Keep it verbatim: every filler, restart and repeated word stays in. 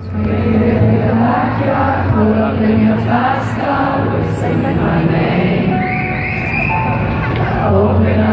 Pull up in your fast car, we're singing my name. Open up.